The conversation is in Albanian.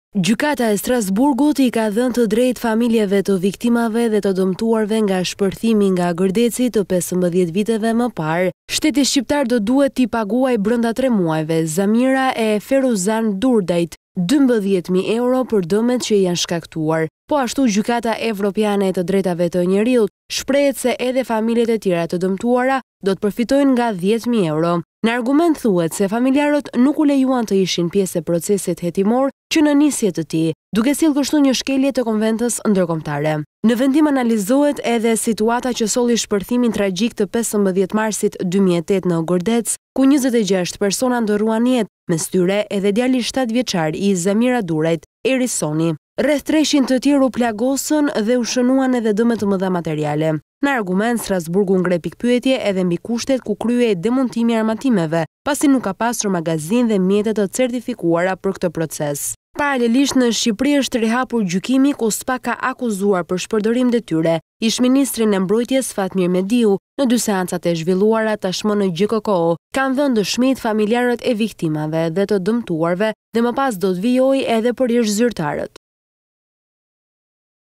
Gjykata e Strasburgut i ka dhënë të drejtë familjeve të viktimave dhe të dëmtuarve nga shpërthimi nga Gërdeci të 15 viteve më parë. Shteti shqiptar do duhet t'i paguajë brenda 3 muajve Zamira e Feruzan Durdajt 12.000 euro për dëmet që janë shkaktuar. Po ashtu Gjykata Evropiane e të Drejtave të Njeriut shprehet se edhe familjet e tjera të dëmtuara do të përfitojnë nga 10.000 euro. Në argument thuhet se familjarët nuk u lejuan të ishin pjesë e procesit hetimor që në nisje të tij, duke sjellë kështu një shkelje të konventës ndërkombëtare. Në vendim analizohet edhe situata që solli shpërthimin tragjik të 15 marsit 2008 në Gordec, ku 26 persona ndërruan jetë, mes tyre edhe djali 7 vjeçar i Zamira Durajt, Erisoni. Rreth 300 të tjerë u plagosën dhe u shënuan edhe dëme të mëdha materiale. Në argument, Strasburgu ngre pikpyetje edhe mbi kushtet ku kryhej demontimi i armatimeve, pasi nuk ka pasur magazin dhe mjete të certifikuara për këtë proces. Paralelisht në Shqipëri është rihapur gjykimi ku SPA ka akuzuar për shpërdorim detyre ish-ministrin e mbrojtjes Fatmir Mediu në 2 seancat e zhvilluara tashmë në GKK. Kanë dhënë dëshmitë familjarët e viktimave dhe të dëmtuarve dhe më pas do të vijojë edhe për ish-zyrtarët.